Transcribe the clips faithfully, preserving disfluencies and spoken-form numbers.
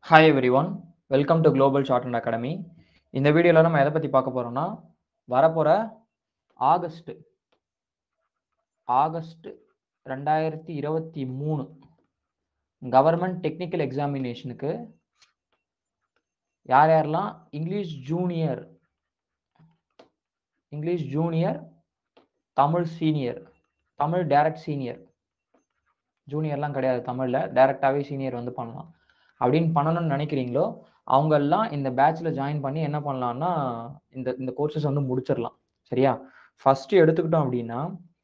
Hi everyone, welcome to Global Shorthand Academy. இந்த வீடியோல நம்ம எதை பத்தி பார்க்க போறோம்னா வரப்போற ஆகஸ்ட் ஆகஸ்ட் ரெண்டாயிரத்தி இருபத்தி மூணு கவர்மெண்ட் டெக்னிக்கல் எக்ஸாமினேஷனுக்கு யார் யாரெல்லாம் English junior English junior Tamil senior Tamil direct senior ஜூனியர்லாம் கிடையாது, தமிழ்ல டைரக்டாவே சீனியர் வந்து பண்ணலாம் அப்படின்னு பண்ணணும்னு நினைக்கிறீங்களோ அவங்க எல்லாம் இந்த பேட்ச்ல ஜாயின் பண்ணி என்ன பண்ணலாம்னா இந்த இந்த கோர்சஸ் வந்து முடிச்சிடலாம். சரியா? ஃபர்ஸ்ட் எடுத்துக்கிட்டோம் அப்படின்னா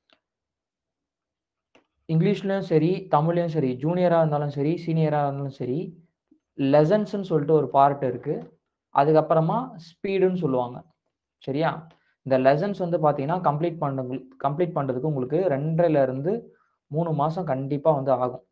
இங்கிலீஷ்லயும் சரி தமிழ்லயும் சரி ஜூனியரா இருந்தாலும் சரி சீனியரா இருந்தாலும் சரி லெசன்ஸ்ன்னு சொல்லிட்டு ஒரு பார்ட் இருக்கு. அதுக்கப்புறமா ஸ்பீடுன்னு சொல்லுவாங்க. சரியா? இந்த லெசன்ஸ் வந்து பார்த்தீங்கன்னா கம்ப்ளீட் பண்ண கம்ப்ளீட் பண்ணுறதுக்கு உங்களுக்கு ரெண்டரைல இருந்து மூணு மாதம் கண்டிப்பாக வந்து ஆகும்.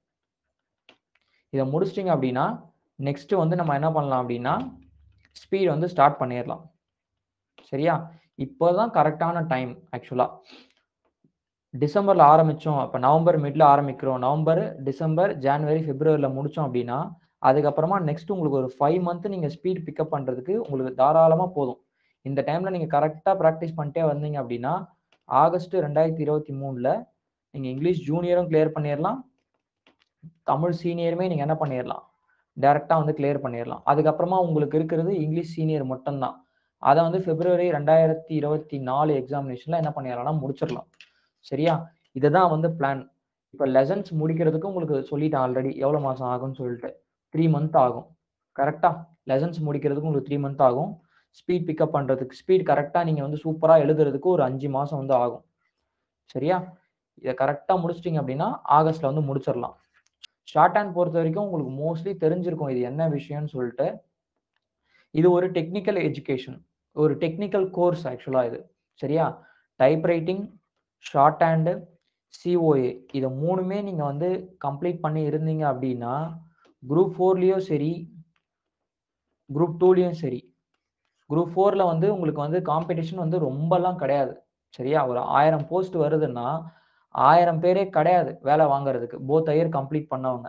இதை முடிச்சிட்டிங்க அப்படின்னா நெக்ஸ்ட் வந்து நம்ம என்ன பண்ணலாம் அப்படின்னா ஸ்பீட் வந்து ஸ்டார்ட் பண்ணிடலாம். சரியா? இப்போதான் கரெக்டான டைம். ஆக்சுவலாக டிசம்பர்ல ஆரம்பித்தோம், அப்போ நவம்பர் மிட்ல ஆரம்பிக்கிறோம், நவம்பர் டிசம்பர் ஜான்வரி பிப்ரவரியில் முடித்தோம் அப்படின்னா அதுக்கப்புறமா நெக்ஸ்ட் உங்களுக்கு ஒரு ஃபைவ் மந்த் நீங்கள் ஸ்பீட் பிக்கப் பண்ணுறதுக்கு உங்களுக்கு தாராளமாக போதும். இந்த டைமில் நீங்கள் கரெக்டாக ப்ராக்டிஸ் பண்ணிட்டே வந்தீங்க அப்படின்னா ஆகஸ்ட் ரெண்டாயிரத்தி இருபத்தி மூணில் நீங்கள் இங்கிலீஷ் ஜூனியரும் கிளியர் பண்ணிடலாம், தமிழ் சீனியருமே நீங்கள் என்ன பண்ணிடலாம் டைரெக்டாக வந்து கிளியர் பண்ணிடலாம். அதுக்கப்புறமா உங்களுக்கு இருக்கிறது இங்கிலீஷ் சீனியர் மட்டும்தான். அதை வந்து பிப்ரவரி ரெண்டாயிரத்தி இருபத்தி நாலு எக்ஸாமினேஷனில் என்ன பண்ணிடலாம்னா முடிச்சிடலாம். சரியா? இதுதான் வந்து பிளான். இப்போ லெசன்ஸ் முடிக்கிறதுக்கு உங்களுக்கு சொல்லிட்டேன் ஆல்ரெடி எவ்வளோ மாதம் ஆகும்னு சொல்லிட்டு த்ரீ மந்த் ஆகும். கரெக்டாக லெசன்ஸ் முடிக்கிறதுக்கு உங்களுக்கு த்ரீ மந்த் ஆகும். ஸ்பீட் பிக்கப் பண்ணுறதுக்கு ஸ்பீட் கரெக்டாக நீங்கள் வந்து சூப்பராக எழுதுறதுக்கு ஒரு அஞ்சு மாதம் வந்து ஆகும். சரியா? இதை கரெக்டாக முடிச்சிட்டிங்க அப்படின்னா ஆகஸ்ட்டில் வந்து முடிச்சிடலாம். ஷார்ட் ஹேண்ட் பொறுத்த வரைக்கும் உங்களுக்கு மோஸ்ட்லி தெரிஞ்சிருக்கும் இது என்ன விஷயம்னு சொல்லிட்டு. இது ஒரு டெக்னிக்கல் எஜுகேஷன், ஒரு டெக்னிக்கல் கோர்ஸ் ஆக்சுவலாக இது. சரியா? டைப்ரைட்டிங், ஷார்ட் ஹேண்டு, சிஓஏ இதை மூணுமே நீங்கள் வந்து கம்ப்ளீட் பண்ணி இருந்தீங்க அப்படின்னா குரூப் ஃபோர்லேயும் சரி குரூப் டூலேயும் சரி குரூப் ஃபோரில் வந்து உங்களுக்கு வந்து காம்படிஷன் வந்து ரொம்பலாம் கிடையாது. சரியா? ஒரு ஆயிரம் போஸ்ட் வருதுன்னா ஆயிரம் பேரே கிடையாது வேலை வாங்குறதுக்கு. போத் இயர் கம்ப்ளீட் பண்ணவங்க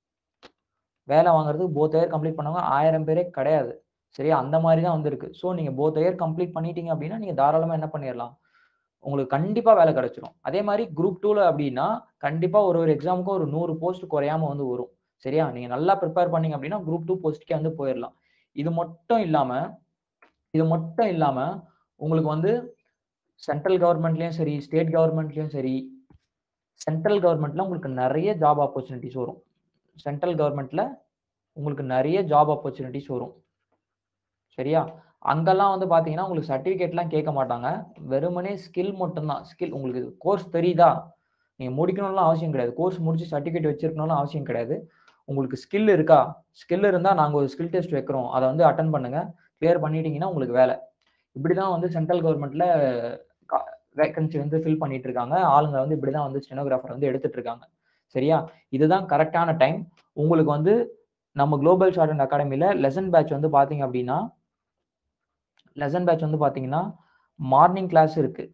வேலை வாங்குறதுக்கு போத் இயர் கம்ப்ளீட் பண்ணவங்க ஆயிரம் பேரே கிடையாது. சரியா? அந்த மாதிரி தான் வந்திருக்கு. ஸோ நீங்கள் போத் இயர் கம்ப்ளீட் பண்ணிட்டீங்க அப்படின்னா நீங்கள் தாராளமாக என்ன பண்ணிடலாம், உங்களுக்கு கண்டிப்பாக வேலை கிடைச்சிரும். அதே மாதிரி குரூப் டூவில் அப்படின்னா கண்டிப்பாக ஒரு ஒரு எக்ஸாமுக்கும் ஒரு நூறு போஸ்ட் குறையாம வந்து வரும். சரியா? நீங்கள் நல்லா ப்ரிப்பேர் பண்ணீங்க அப்படின்னா குரூப் டூ போஸ்ட்டுக்கே வந்து போயிடலாம். இது மட்டும் இல்லாமல் இது மட்டும் இல்லாமல் உங்களுக்கு வந்து சென்ட்ரல் கவர்மெண்ட்லேயும் சரி ஸ்டேட் கவர்மெண்ட்லேயும் சரி சென்ட்ரல் கவர்மெண்ட்டில் உங்களுக்கு நிறைய ஜாப் ஆப்பர்ச்சுனிட்டிஸ் வரும். சென்ட்ரல் கவர்மெண்ட்டில் உங்களுக்கு நிறைய ஜாப் ஆப்பர்ச்சுனிட்டிஸ் வரும். சரியா? அங்கெல்லாம் வந்து பார்த்தீங்கன்னா உங்களுக்கு சர்டிஃபிகேட்லாம் கேட்க மாட்டாங்க. வெறுமனே ஸ்கில் மட்டும்தான். ஸ்கில் உங்களுக்கு கோர்ஸ் தெரியுதா, நீங்கள் முடிக்கணும்லாம் அவசியம் கிடையாது. கோர்ஸ் முடிச்சு சர்டிஃபிகேட் வச்சிருக்கணும்லாம் அவசியம் கிடையாது. உங்களுக்கு ஸ்கில் இருக்கா, ஸ்கில் இருந்தால் நாங்கள் ஒரு ஸ்கில் டெஸ்ட் வைக்கிறோம், அதை வந்து அட்டன் பண்ணுங்க, கிளியர் பண்ணிட்டீங்கன்னா உங்களுக்கு வேலை. இப்படி தான் வந்து சென்ட்ரல் கவர்மெண்ட்டில் வேகன்சி வந்து ஃபில் பண்ணிட்டு இருக்காங்க. ஆளுங்க வந்து இப்படி தான் வந்து ஸ்டெனோகிராஃபர் வந்து எடுத்துட்டு இருக்காங்க. சரியா? இதுதான் கரெக்டான டைம். உங்களுக்கு வந்து நம்ம குளோபல் ஷார்ட்ஹேண்ட் அகாடமியில் லெசன் பேட்ச் வந்து பார்த்தீங்க அப்படின்னா லெசன் பேட்ச் வந்து பார்த்தீங்கன்னா மார்னிங் கிளாஸ் இருக்கு,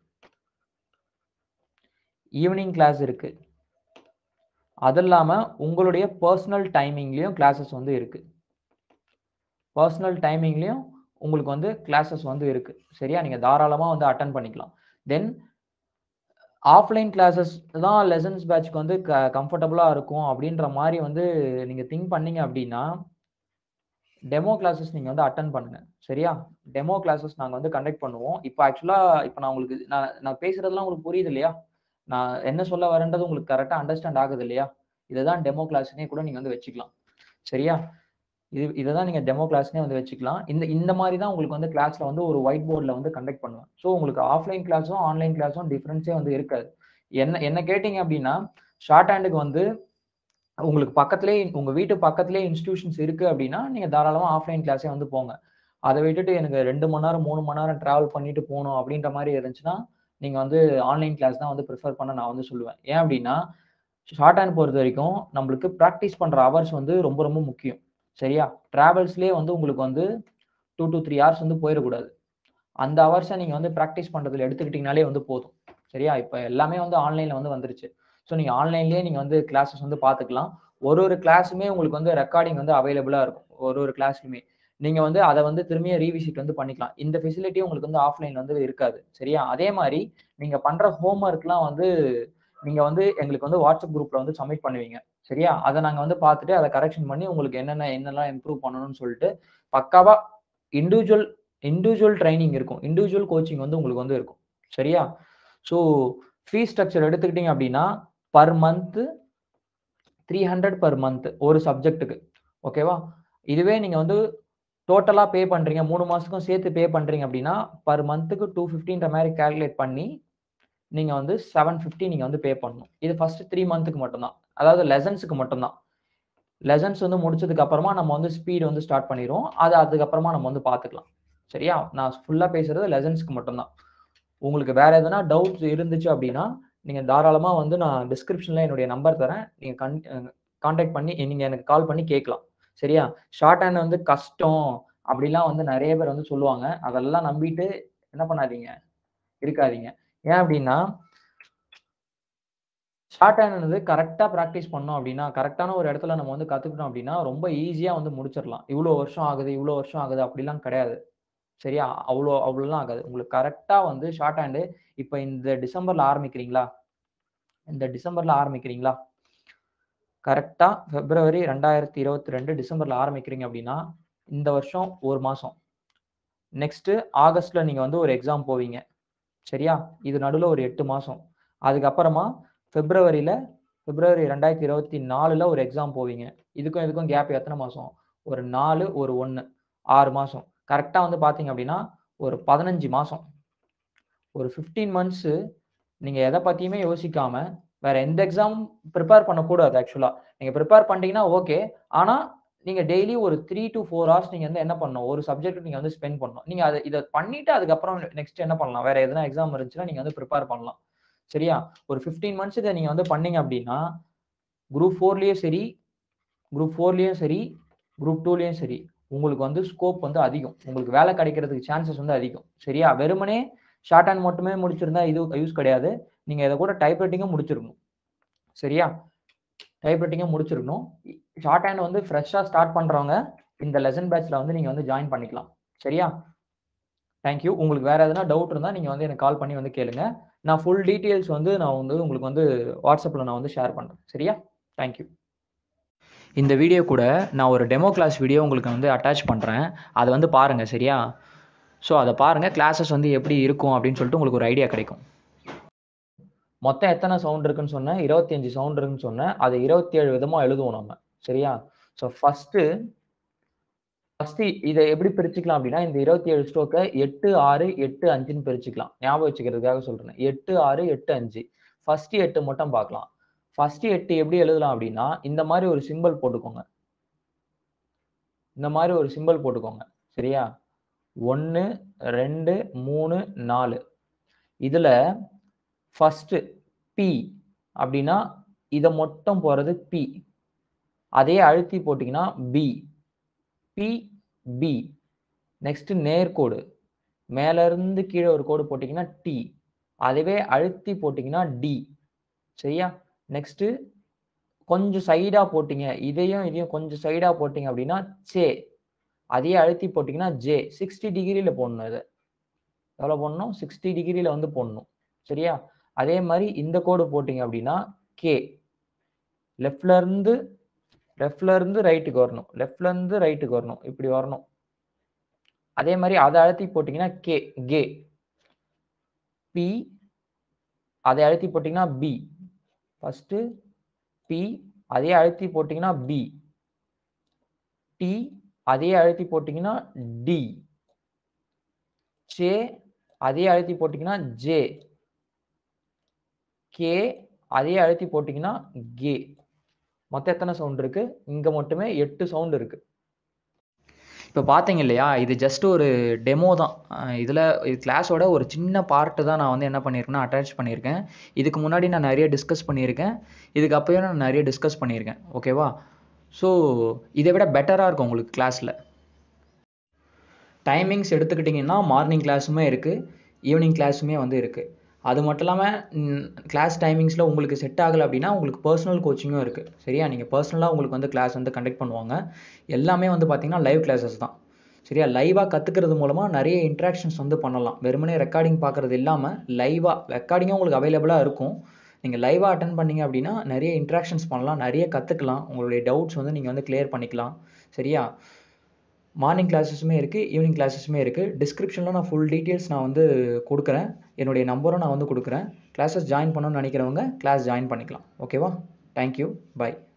ஈவினிங் கிளாஸ் இருக்கு. அது இல்லாமல் உங்களுடைய பர்சனல் டைமிங்லேயும் கிளாஸஸ் வந்து இருக்கு. பர்சனல் டைமிங்லேயும் உங்களுக்கு வந்து கிளாஸஸ் வந்து இருக்கு. சரியா? நீங்கள் தாராளமாக வந்து அட்டன் பண்ணிக்கலாம். தென் ஆஃப்லைன் கிளாஸஸ் தான் லெசன்ஸ் பேட்ச்க்கு வந்து க கம்ஃபர்டபுளாக இருக்கும் அப்படின்ற மாதிரி வந்து நீங்கள் திங்க் பண்ணீங்க அப்படின்னா டெமோ கிளாஸஸ் நீங்கள் வந்து அட்டன் பண்ணுங்க. சரியா? டெமோ கிளாஸஸ் நாங்கள் வந்து கண்டக்ட் பண்ணுவோம். இப்போ ஆக்சுவலாக இப்போ நான் உங்களுக்கு நான் நான் பேசுறதெல்லாம் உங்களுக்கு புரியுது இல்லையா? நான் என்ன சொல்ல வரேன்றது உங்களுக்கு கரெக்டாக அண்டர்ஸ்டாண்ட் ஆகுது இல்லையா? இதை தான் டெமோ கிளாஸ்னே கூட நீங்கள் வந்து வச்சுக்கலாம். சரியா? இது இதை தான் நீங்கள் டெமோ கிளாஸ்னே வந்து வச்சுக்கலாம். இந்த இந்த மாதிரி தான் உங்களுக்கு வந்து கிளாஸில் வந்து ஒரு ஒயிட் போர்டில் வந்து கண்டக்ட் பண்ணுவேன். ஸோ உங்களுக்கு ஆஃப்லைன் கிளாஸும் ஆன்லைன் கிளாஸும் டிஃப்ரென்ஸே வந்து இருக்காது. என்ன என்ன கேட்டிங்க அப்படின்னா ஷார்ட் ஹேண்டுக்கு வந்து உங்களுக்கு பக்கத்துலேயே உங்கள் வீட்டு பக்கத்துலேயே இன்ஸ்டிடியூஷன்ஸ் இருக்குது அப்படின்னா நீங்கள் தாராளமாக ஆஃப்லைன் கிளாஸே வந்து போங்க. அதை விட்டுட்டு எனக்கு ரெண்டு மணி நேரம் மூணு மணி நேரம் ட்ராவல் பண்ணிட்டு போகணும் அப்படின்ற மாதிரி இருந்துச்சுன்னா நீங்கள் வந்து ஆன்லைன் கிளாஸ் தான் வந்து ப்ரிஃபர் பண்ண நான் வந்து சொல்லுவேன். ஏன் அப்படின்னா ஷார்ட் ஹேண்ட் பொறுத்த வரைக்கும் நம்மளுக்கு ப்ராக்டிஸ் பண்ணுற ஹவர்ஸ் வந்து ரொம்ப ரொம்ப முக்கியம். சரியா? ட்ராவல்ஸ்லேயே வந்து உங்களுக்கு வந்து டூ டு த்ரீ ஹவர்ஸ் வந்து போயிடக்கூடாது. அந்த ஹவர்ஸை நீங்கள் வந்து ப்ராக்டிஸ் பண்ணுறதுல எடுத்துக்கிட்டிங்கனாலே வந்து போதும். சரியா? இப்போ எல்லாமே வந்து ஆன்லைனில் வந்து வந்துருச்சு. ஸோ நீங்கள் ஆன்லைன்லேயே நீங்கள் வந்து கிளாஸஸ் வந்து பார்த்துக்கலாம். ஒரு ஒரு கிளாஸுமே உங்களுக்கு வந்து ரெக்கார்டிங் வந்து அவைலபிளா இருக்கும். ஒரு ஒரு கிளாஸ்லயுமே. நீங்க வந்து அத வந்து திரும்பியும் ரீவிசிட் வந்து பண்ணிக்கலாம். இந்த ஃபெசிலிட்டி உங்களுக்கு வந்து ஆஃப்லைன்ல வந்து இருக்காது. சரியா? அதே மாரி நீங்க பண்ற ஹோம் ஒர்க்லாம் வந்து நீங்க வந்து எங்களுக்கு வந்து வாட்ஸ்அப் குரூப்ல வந்து சப்மிட் பண்ணுவீங்க. சரியா? அத நாங்க வந்து பார்த்துட்டு அத கரெக்ஷன் பண்ணி உங்களுக்கு என்னென்ன என்னலாம் இம்ப்ரூவ் பண்ணணும்னு சொல்லிட்டு பக்காவா இண்டிவிஜுவல் இண்டிவிஜுவல் ட்ரெய்னிங் இருக்கும். இண்டிவிஜுவல் கோச்சிங் வந்து உங்களுக்கு வந்து இருக்கும். சரியா? ஸோ ஃபீஸ் ஸ்ட்ரக்சர் எடுத்துக்கிட்டீங்க அப்டின்னா, பெர் மந்த் மூன்று நூறு பெர் மந்த் ஒரு சப்ஜெக்ட்க்கு. ஓகேவா? இதுவே நீங்க வந்து டோட்டலா பே பண்றீங்க. மூணு மாசத்துக்கும் சேர்த்து பே பண்றீங்க அப்டின்னா, பெர் மந்த்க்கு இரநூற்று ஐம்பதுன்ற மாரி கால்குலேட் பண்ணி, நீங்க வந்து எழுநூற்று ஐம்பது நீங்க வந்து பே பண்ணணும். இது ஃபர்ஸ்ட் மூன்று மந்த்க்கு மட்டும் தான். அதாவது லெசன்ஸ்க்கு மட்டும் தான். லெசன்ஸ் வந்து முடிச்சதுக்கு அப்புறமா நம்ம வந்து ஸ்பீட் வந்து ஸ்டார்ட் பண்ணிருவோம். அது அதுக்கப்புறமா நம்ம வந்து பார்த்துக்கலாம். சரியா? நான் ஃபுல்லா பேசுறது லெசன்ஸ்க்கு மட்டும் தான். உங்களுக்கு வேற எதனா டவுட்ஸ் இருந்துச்சு அப்டின்னா, நீங்க தாராளமா வந்து நான் டிஸ்கிரிப்ஷன்ல என்னுடைய நம்பர் தரேன். நீங்க கன் அ கான்டாக்ட் பண்ணி நீங்க எனக்கு கால் பண்ணி கேட்கலாம். சரியா? ஷார்ட் ஹேண்ட் வந்து கஷ்டம் அப்டிலாம் வந்து நெறைய பேர் வந்து சொல்லுவாங்க. அதெல்லாம் நம்பிட்டு என்ன பண்ணாதீங்க, இருக்காதீங்க. ஏன் அப்டின்னா, ஷார்ட் ஹேண்ட்ன்றது கரெக்ட்டா பிராக்டிஸ் பண்ணோம் அப்டின்னா, கரெக்ட்டான ஒரு இடத்துல நம்ம வந்து கத்துக்கிட்டோம் அப்டின்னா, ரொம்ப ஈஸியா வந்து முடிச்சிடலாம். இவ்ளோ வருஷம் ஆகுது, இவ்ளோ வருஷம் ஆகுது அப்டிலாம் கிடையாது. சரியா? அவ்ளோ அவ்ளோலாம் ஆகாது. உங்களுக்கு கரெக்ட்டா வந்து ஷார்ட் ஹேண்ட் இப்ப இந்த டிசம்பர்ல ஆரம்பிக்கிறீங்களா? இந்த டிசம்பர்ல ஆரம்பிக்கிறீங்களா? கரெக்ட்டா பிப்ரவரி இரண்டாயிரத்து இருபத்தி இரண்டு டிசம்பர்ல ஆரம்பிக்கிறீங்க அப்டின்னா, இந்த வருஷம் ஒரு மாசம். நெக்ஸ்ட் ஆகஸ்ட்ல நீங்க வந்து ஒரு எக்ஸாம் போவீங்க. சரியா? இது நடுவுல ஒரு எட்டு மாசம். அதுக்கப்புறமா பிப்ரவரில பிப்ரவரி இரண்டாயிரத்து இருபத்தி நான்குல ஒரு எக்ஸாம் போவீங்க. இதுக்கும் இதுக்கும் கேப் எத்தன மாசம்? ஒரு நாலு, ஒரு ஒன்று ஆறு மாசம். கரெக்ட்டா வந்து பார்த்தீங்க அப்டின்னா, ஒரு பதினைந்து மாசம். ஒரு பதினைந்து மந்த்ஸ் நீங்க எத பத்தியுமே யோசிக்காம, வேற எந்த எக்ஸாமும் பிரிப்பேர் பண்ணக்கூடாது ஆக்சுவலா. நீங்க பிரிப்பேர் பண்ணிட்டீங்கன்னா ஓகே. ஆனா, நீங்க டெய்லி ஒரு மூன்று டூ நான்கு ஹார்ஸ் நீங்க வந்து என்ன பண்ணணும்? ஒரு சப்ஜெக்ட்க்கு நீங்க வந்து ஸ்பெண்ட் பண்ணணும். நீங்க அத இத பண்ணிட்டு அதுக்கப்புறம் நெக்ஸ்ட் என்ன பண்ணலாம்? வேற எதனா எக்ஸாம் இருந்துச்சுன்னா, நீங்க வந்து பிரிப்பேர் பண்ணலாம். சரியா? ஒரு பதினைந்து மந்த்ஸ் இத நீங்க வந்து பண்ணீங்க அப்டின்னா, குரூப் நான்குலயும் சரி, குரூப் நான்குலயும் சரி, குரூப் இரண்டுலயும் சரி, உங்களுக்கு வந்து ஸ்கோப் வந்து அதிகம். உங்களுக்கு வேலை கிடைக்கிறதுக்கு சான்சஸ் வந்து அதிகம். சரியா? வெறுமனே ஷார்ட் ஹேண்ட் மட்டுமே முடிச்சிருந்தா இது யூஸ் கிடையாது. நீங்க இத கூட டைப் ரைட்டிங்கும் முடிச்சிருக்கணும். சரியா? டைப் ரைட்டிங்கும் முடிச்சிருக்கணும். ஷார்ட் ஹேண்ட் வந்து ஃப்ரெஷ்ஷா ஸ்டார்ட் பண்றவங்க இந்த லெசன் பேட்ச்ல வந்து நீங்க வந்து ஜாயின் பண்ணிக்கலாம். சரியா? Thank you. உங்களுக்கு வேற எதனா டவுட் இருந்தா நீங்க வந்து எனக்கு கால் பண்ணி வந்து கேளுங்க. நான் ஃபுல் டீட்டெயில்ஸ் வந்து நான் வந்து உங்களுக்கு வந்து WhatsAppல நான் வந்து ஷேர் பண்றேன். சரியா? Thank you. இந்த வீடியோ கூட நான் ஒரு டெமோ கிளாஸ் வீடியோ உங்களுக்கு வந்து அட்டாச் பண்றேன். அத வந்து பாருங்க. சரியா? ஸோ அத பாருங்க. கிளாஸஸ் வந்து எப்படி இருக்கும் அப்படின்னு சொல்லிட்டு உங்களுக்கு ஒரு ஐடியா கிடைக்கும். மொத்தம் எத்தன சவுண்ட் இருக்குன்னு சொன்னேன்? இருபத்தி ஐந்து சவுண்ட் இருக்குன்னு சொன்னேன். அத இருபத்தி ஏழு விதமா எழுதுவோம் நம்ம. சரியா? ஸோ ஃபர்ஸ்ட்டு ஃபர்ஸ்ட்டு இத எப்படி பிரிச்சுக்கலாம் அப்படின்னா, இந்த இருபத்தி ஏழு ஸ்ட்ரோக்க எட்டு, ஆறு, எட்டு, ஐந்துன்னு பிரிச்சுக்கலாம். ஞாபகம் வச்சுக்கிறதுக்காக சொல்றேன். எட்டு, ஆறு, எட்டு, ஐந்து. ஃபர்ஸ்ட்டு எட்டு மட்டும் பார்க்கலாம். ஃபர்ஸ்ட்டு எட்டு எப்படி எழுதலாம் அப்படின்னா, இந்த மாரி ஒரு சிம்பல் போட்டுக்கோங்க. இந்த மாரி ஒரு சிம்பல் போட்டுக்கோங்க. சரியா? ஒன்று, இரண்டு, மூன்று, நான்கு. இதுல ஃபர்ஸ்ட்டு பி அப்படின்னா, இத மட்டும் போறது பி. அதையே அழுத்தி போட்டீங்கன்னா பி. B, B. நெக்ஸ்ட் நேர்கோடு. மேல இருந்து கீழ ஒரு கோடு போட்டீங்கன்னா டி. அதுவே அழுத்தி போட்டீங்கன்னா டி. சரியா? நெக்ஸ்ட் கொஞ்சம் சைடா போட்டீங்க. இதையும் இதையும் கொஞ்சம் சைடா போட்டீங்க அப்படின்னா சே. அதையே அழுத்தி போட்டீங்கன்னா ஜே. அறுபது டிகிரில போடணும் இத. எவ்வளோ போடணும்? அறுபது டிகிரில வந்து போடணும். சரியா? அதே மாரி இந்த கோடு போட்டீங்க அப்படின்னா கே. லெஃப்ட்ல இருந்து லெஃப்ட்ல இருந்து ரைட்க்கு வரணும். லெஃப்ட்ல இருந்து ரைட்க்கு வரணும். இப்படி வரணும். அதே மாரி அத அழுத்தி போட்டீங்கன்னா கே. கே. பி. அதை அழுத்தி போட்டீங்கன்னா பி. First B. அதையே அழுத்தி போட்டீங்கன்னா பி. டி. அதையே அழுத்தி போட்டீங்கன்னா டி. சே. அதையே அழுத்தி போட்டீங்கன்னா ஜே. கே. அதையே அழுத்தி போட்டீங்கன்னா கே. மொத்தம் எத்தன சவுண்ட் இருக்கு? இங்க மட்டுமே எட்டு சவுண்ட் இருக்கு. இப்ப பார்த்தீங்க இல்லையா? இது ஜஸ்ட் ஒரு டெமோ தான். அ இதுல கிளாஸோட ஒரு சின்ன பார்ட் தான் நான் வந்து என்ன பண்ணியிருக்கேன்னா, அட்டாச் பண்ணியிருக்கேன். இதுக்கு முன்னாடி நான் நெறைய டிஸ்கஸ் பண்ணியிருக்கேன். இதுக்கு அப்பயும் நான் நெறைய டிஸ்கஸ் பண்ணியிருக்கேன். ஓகேவா? ஸோ இத விட பெட்டரா இருக்கும் உங்களுக்கு கிளாஸ்ல. டைமிங்ஸ் எடுத்துக்கிட்டீங்கன்னா, மார்னிங் கிளாஸுமே இருக்கு. ஈவினிங் கிளாஸுமே வந்து இருக்கு. அது மட்டும் இல்லாமல் கிளாஸ் டைமிங்ஸில் உங்களுக்கு செட் ஆகலை அப்படின்னா உங்களுக்கு பர்சனல் கோச்சிங்கும் இருக்குது. சரியா? நீங்கள் பர்சனலாக உங்களுக்கு வந்து கிளாஸ் வந்து கண்டக்ட் பண்ணுவாங்க. எல்லாமே வந்து பார்த்திங்கன்னா லைவ் கிளாஸஸ் தான். சரியா? லைவாக கற்றுக்கிறது மூலமாக நிறைய இன்ட்ராக்ஷன்ஸ் வந்து பண்ணலாம். வெறுமனே ரெக்கார்டிங் பார்க்குறது இல்லாமல் லைவாக ரெக்கார்டிங்கும் உங்களுக்கு அவைலபிளாக இருக்கும். நீங்கள் லைவாக அட்டன் பண்ணிங்க அப்படின்னா நிறைய இன்ட்ராக்ஷன்ஸ் பண்ணலாம், நிறைய கற்றுக்கலாம். உங்களுடைய டவுட்ஸ் வந்து நீங்கள் வந்து கிளியர் பண்ணிக்கலாம். சரியா? மார்னிங் கிளாஸஸுமே இருக்குது, ஈவினிங் கிளாஸஸுமே இருக்குது. டிஸ்கிரிப்ஷனில் நான் ஃபுல் டீட்டெயில்ஸ் நான் வந்து கொடுக்குறேன். என்னுடைய நம்பரும் நான் வந்து கொடுக்குறேன். கிளாஸஸ் ஜாயின் பண்ணணும்னு நினைக்கிறவங்க கிளாஸ் ஜாயின் பண்ணிக்கலாம். ஓகேவா? தேங்க்யூ. பை.